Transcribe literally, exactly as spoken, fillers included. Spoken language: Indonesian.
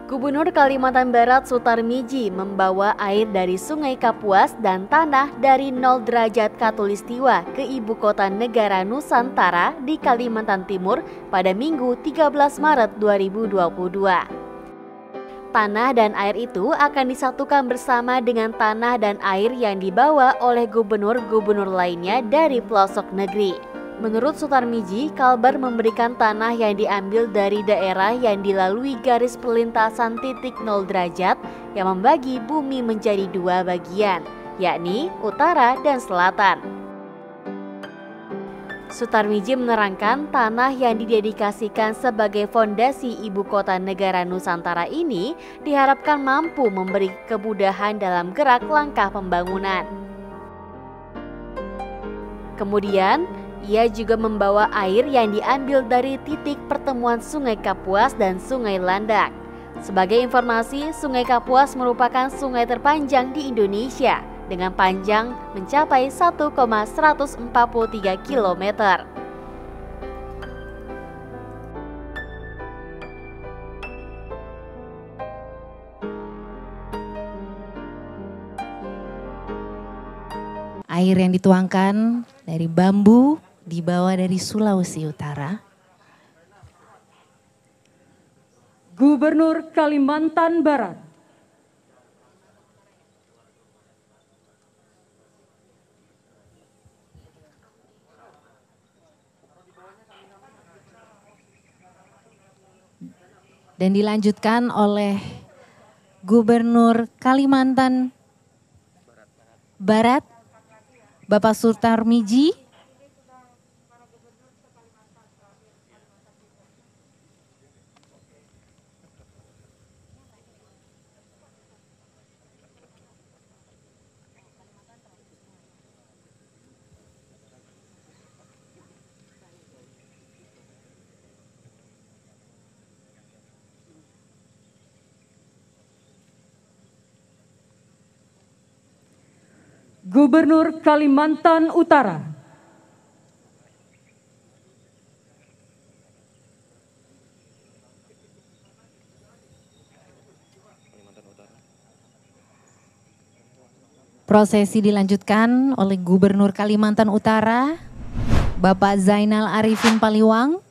Gubernur Kalimantan Barat Sutar Midji membawa air dari Sungai Kapuas dan tanah dari nol derajat Khatulistiwa ke ibu kota negara Nusantara di Kalimantan Timur pada Minggu tiga belas Maret dua ribu dua puluh dua. Tanah dan air itu akan disatukan bersama dengan tanah dan air yang dibawa oleh gubernur-gubernur lainnya dari pelosok negeri. Menurut Sutar Midji, Kalbar memberikan tanah yang diambil dari daerah yang dilalui garis perlintasan titik nol derajat yang membagi bumi menjadi dua bagian, yakni utara dan selatan. Sutar Midji menerangkan tanah yang didedikasikan sebagai fondasi ibu kota negara Nusantara ini diharapkan mampu memberi kemudahan dalam gerak langkah pembangunan. Kemudian, ia juga membawa air yang diambil dari titik pertemuan Sungai Kapuas dan Sungai Landak. Sebagai informasi, Sungai Kapuas merupakan sungai terpanjang di Indonesia dengan panjang mencapai satu koma seratus empat puluh tiga kilometer. Air yang dituangkan dari bambu dibawa dari Sulawesi Utara. Gubernur Kalimantan Barat. Dan dilanjutkan oleh Gubernur Kalimantan Barat, Bapak Sutar Midji. Gubernur Kalimantan Utara. Prosesi dilanjutkan oleh Gubernur Kalimantan Utara, Bapak Zainal Arifin Paliwang.